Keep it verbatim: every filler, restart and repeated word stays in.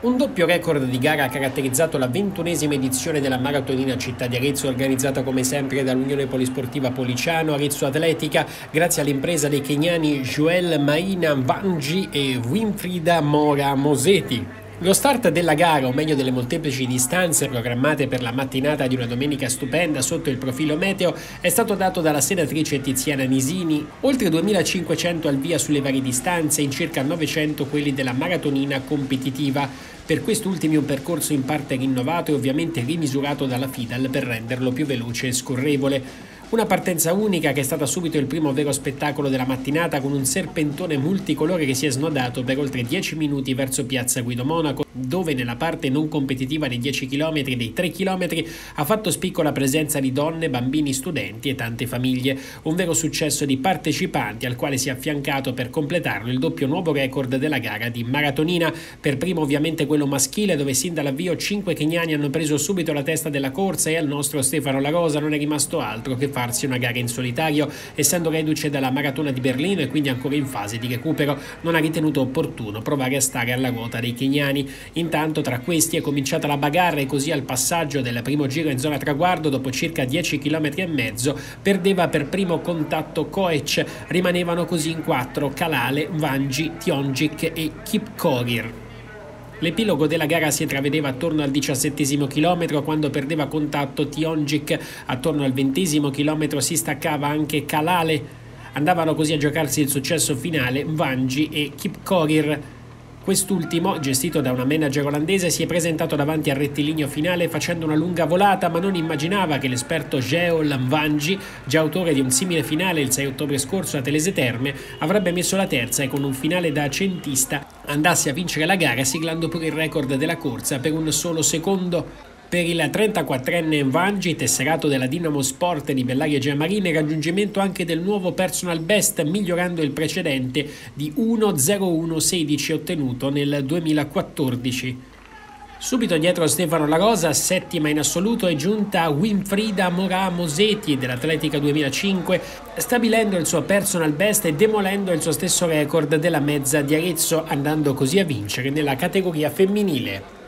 Un doppio record di gara ha caratterizzato la ventunesima edizione della Maratonina Città di Arezzo, organizzata come sempre dall'Unione Polisportiva Policiano Arezzo Atletica, grazie all'impresa dei keniani Joel Maina Mvangi e Winfrida Mora Moseti. Lo start della gara, o meglio delle molteplici distanze programmate per la mattinata di una domenica stupenda sotto il profilo meteo, è stato dato dalla senatrice Tiziana Nisini. Oltre duemilacinquecento al via sulle varie distanze, in circa novecento quelli della maratonina competitiva. Per quest'ultimi un percorso in parte rinnovato e ovviamente rimisurato dalla FIDAL per renderlo più veloce e scorrevole. Una partenza unica che è stata subito il primo vero spettacolo della mattinata, con un serpentone multicolore che si è snodato per oltre dieci minuti verso Piazza Guido Monaco, dove nella parte non competitiva dei dieci chilometri e dei tre chilometri ha fatto spicco la presenza di donne, bambini, studenti e tante famiglie. Un vero successo di partecipanti, al quale si è affiancato per completarlo il doppio nuovo record della gara di maratonina. Per primo ovviamente quello maschile, dove sin dall'avvio cinque keniani hanno preso subito la testa della corsa, e al nostro Stefano La Rosa non è rimasto altro che farsi una gara in solitario. Essendo reduce dalla maratona di Berlino e quindi ancora in fase di recupero, non ha ritenuto opportuno provare a stare alla ruota dei keniani. Intanto tra questi è cominciata la bagarre, e così al passaggio del primo giro in zona traguardo, dopo circa dieci chilometri e mezzo, perdeva per primo contatto Koech. Rimanevano così in quattro Kalale, Mvangi, Tiongic e Kipkorir. L'epilogo della gara si intravedeva attorno al diciassettesimo chilometro, quando perdeva contatto Tiongic. Attorno al ventesimo chilometro si staccava anche Kalale. Andavano così a giocarsi il successo finale Mvangi e Kipkorir. Quest'ultimo, gestito da una manager olandese, si è presentato davanti al rettilineo finale facendo una lunga volata, ma non immaginava che l'esperto Joel Mvangi, già autore di un simile finale il sei ottobre scorso a Telese Terme, avrebbe messo la terza e con un finale da centista andasse a vincere la gara, siglando pure il record della corsa per un solo secondo. Per il trentaquattrenne Mvangi, tesserato della Dinamo Sport di Bellaria Giamarine, raggiungimento anche del nuovo personal best, migliorando il precedente di uno zero uno sedici ottenuto nel duemilaquattordici. Subito dietro Stefano La Rosa, settima in assoluto, è giunta Winfrida Mora Moseti dell'Atletica duemilacinque, stabilendo il suo personal best e demolendo il suo stesso record della mezza di Arezzo, andando così a vincere nella categoria femminile.